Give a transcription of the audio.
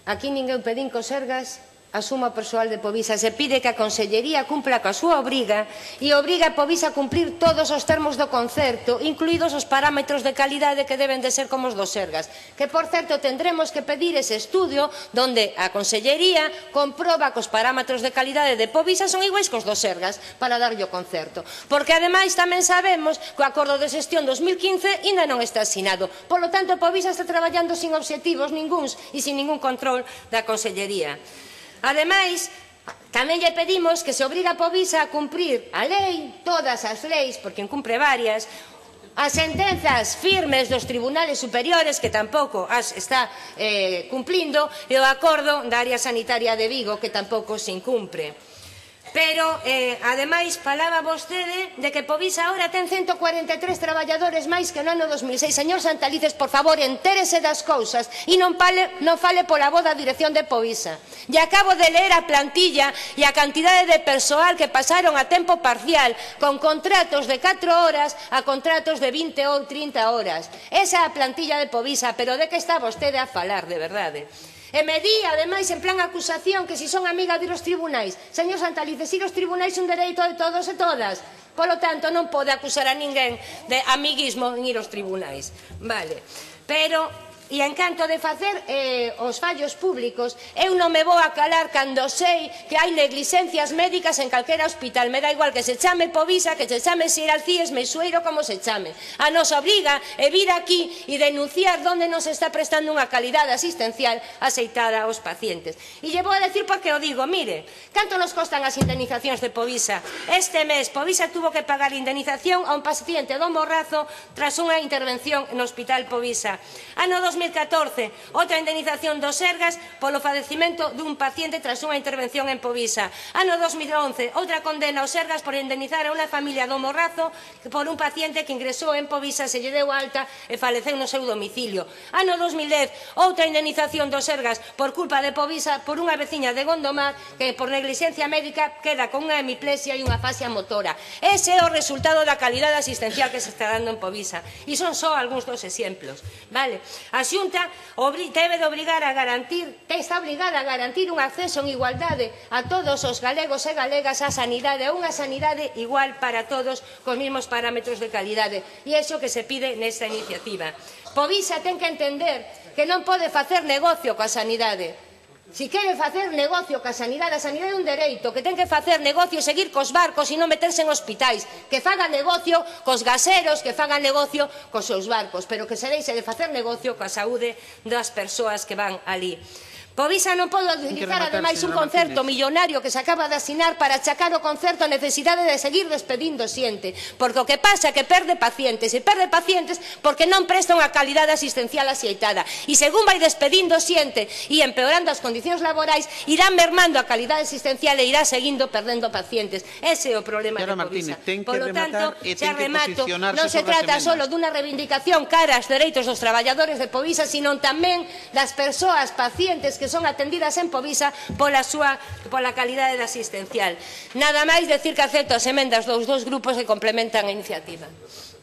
Aquí ninguén pedín que o Sergas asuma o persoal de Povisa. Se pide que a Consellería cumpla coa súa obriga e obriga a Povisa a cumprir todos os termos do concerto, incluídos os parámetros de calidade que deben de ser como os dos Sergas. Que, por certo, tendremos que pedir ese estudio donde a Consellería comproba que os parámetros de calidade de Povisa son iguais cos dos Sergas para darlle o concerto. Porque, ademais, tamén sabemos que o Acordo de Xestión 2015 ainda non está asinado. Por lo tanto, Povisa está traballando sin obxectivos ningúns e sin ningún control da Consellería. Ademais, tamén lle pedimos que se obriga a Povisa a cumprir a lei, todas as leis, porque incumpre varias, as sentenzas firmes dos tribunales superiores, que tampouco as está cumplindo, e o acordo da área sanitaria de Vigo, que tampouco se incumpre. Pero, ademais, falaba vostede de que Povisa agora ten 143 traballadores máis que no ano 2006. Señor Santalices, por favor, entérese das cousas e non fale pola voz da dirección de Povisa. E acabo de ler a plantilla e a cantidade de persoal que pasaron a tempo parcial con contratos de 4 horas a contratos de 20 ou 30 horas. Esa é a plantilla de Povisa, pero de que está vostede a falar, de verdade? E me di, ademais, en plan acusación, que si son amiga de los tribunais. Señor Santalices, si os tribunais son dereito de todos e todas. Polo tanto, non pode acusar a ninguén de amiguismo en ir aos tribunais. Vale. Pero, e en canto de facer os fallos públicos, eu non me vou a calar cando sei que hai negligencias médicas en calquera hospital. Me dá igual que se chame Povisa, que se chame Xiralcíes, Meixueiro, como se chame. A nos obriga a vir aquí e denunciar onde nos está prestando unha calidade asistencial aceitada aos pacientes. E lle vou a decir porque o digo, mire, canto nos costan as indemnizacións de Povisa? Este mes Povisa tuvo que pagar indemnización a un paciente do Morrazo tras unha intervención no Hospital Povisa. Ano 2014, outra indemnización dos Sergas polo padecimento dun paciente tras unha intervención en Povisa. Ano 2011, outra condena aos Sergas por indemnizar a unha familia do Morrazo por un paciente que ingresou en Povisa, se lle deu alta e faleceu no seu domicilio. Ano 2010, outra indemnización dos Sergas por culpa de Povisa por unha veciña de Gondomar que por negligencia médica queda con unha hemiplesia e unha afasia motora. Ese é o resultado da calidade asistencial que se está dando en Povisa. E son só algúns dos exemplos. Vale? A Xunta debe de obrigar a garantir, está obligada a garantir un acceso en igualdade a todos os galegos e galegas á sanidade, a unha sanidade igual para todos, cos mesmos parámetros de calidade. E é iso que se pide nesta iniciativa. Povisa ten que entender que non pode facer negocio coa sanidade. Si quere facer negocio coa sanidade, a sanidade é un dereito, que ten que facer negocio e seguir cos barcos e non meterse en hospitais, que faga negocio cos gaseros, que faga negocio cos seus barcos, pero que se deixe de facer negocio coa saúde das persoas que van ali. Povisa non pode utilizar, ademais, un concerto millonario que se acaba de asinar para achacar o concerto a necesidade de seguir despedindo xente, porque o que pasa é que perde pacientes, e perde pacientes porque non presta unha calidade asistencial axeitada, e según vai despedindo xente e empeorando as condicións laborais, irá mermando a calidade asistencial e irá seguindo perdendo pacientes. Ese é o problema de Povisa. Por lo tanto, xa remato, non se trata só dunha reivindicación cara aos dereitos dos traballadores de Povisa, sino tamén das persoas pacientes que son atendidas en Povisa pola calidade asistencial. Nada máis decir que acepto as emendas dos dous grupos que complementan a iniciativa.